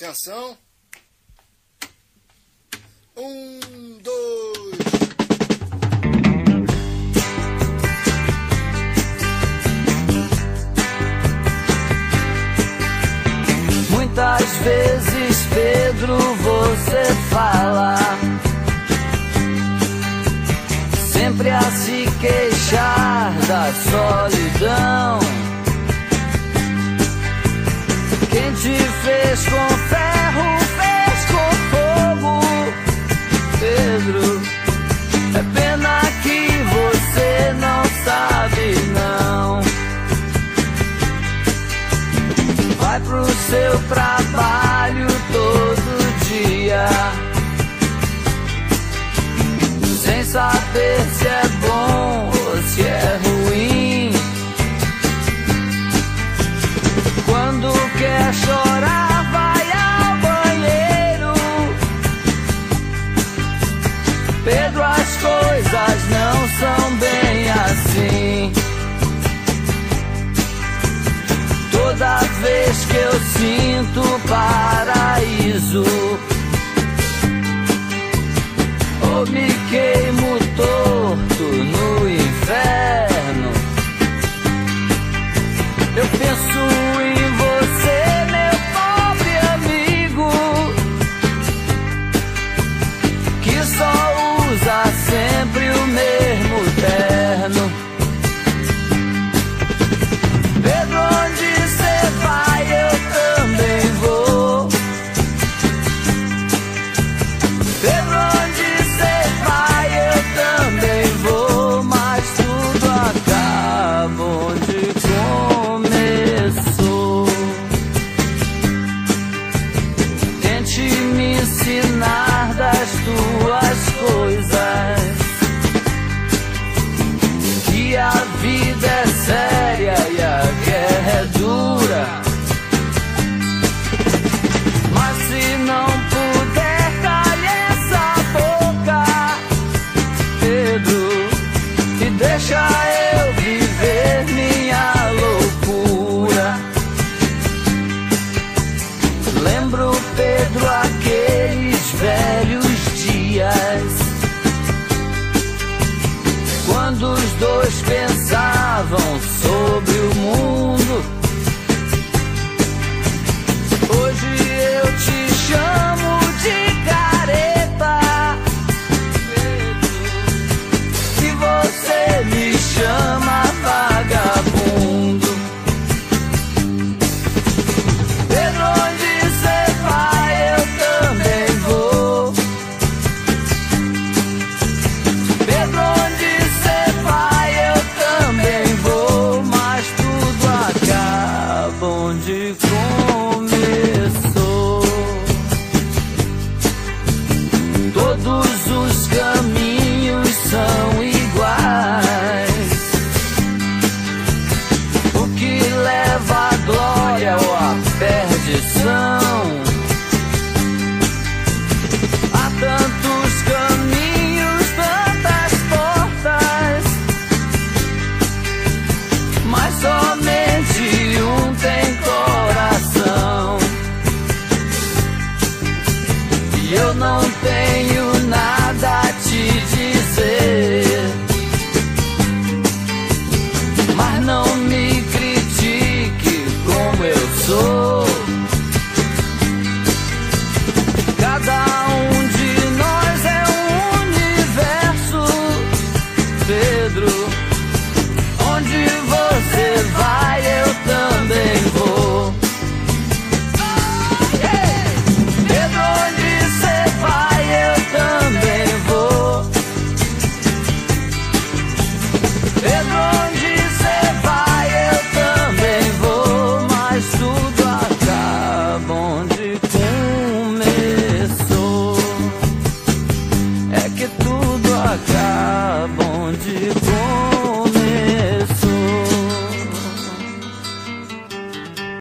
Atenção. 1, 2. Muitas vezes, Pedro, você fala, sempre a se queixar da solidão. Quem te fez com ferro, fez com fogo, Pedro. É pena que você não sabe, não. Vai pro seu trabalho todo dia, sem saber se é bom ou se é ruim. Quando quer chorar, vai ao banheiro. Pedro, as coisas não são bem assim. Toda vez que eu sinto paraíso, ou me queimo torto no inferno, eu penso em você, meu pobre amigo, que só usa sempre o mesmo terno. Pedro, onde você vai, eu também vou. Pedro, onde você vai, eu também vou. Mas tudo acaba onde começou. Tente me ensinar das tuas coisas, que a vida é séria e a guerra é dura. Mas se não puder, calhe essa boca, Pedro, e deixa eu viver minha loucura. Lembro, Pedro, aqueles velhos dias, quando os dois pensavam sobre o mundo. Hoje eu te chamo de careta, e você me chama vagabundo. Pedro, onde você vai, eu também vou. Pedro, onde você vai, eu também vou. Mas tudo acaba onde começou. Todos os caminhos são iguais. O que leva à glória ou à perdição? Há tantos caminhos, tantas portas, mas somente um tem coração. E eu não tenho